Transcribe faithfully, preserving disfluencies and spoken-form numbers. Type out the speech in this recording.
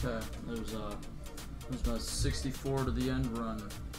Okay, there's uh, there's about sixty-four to the end run.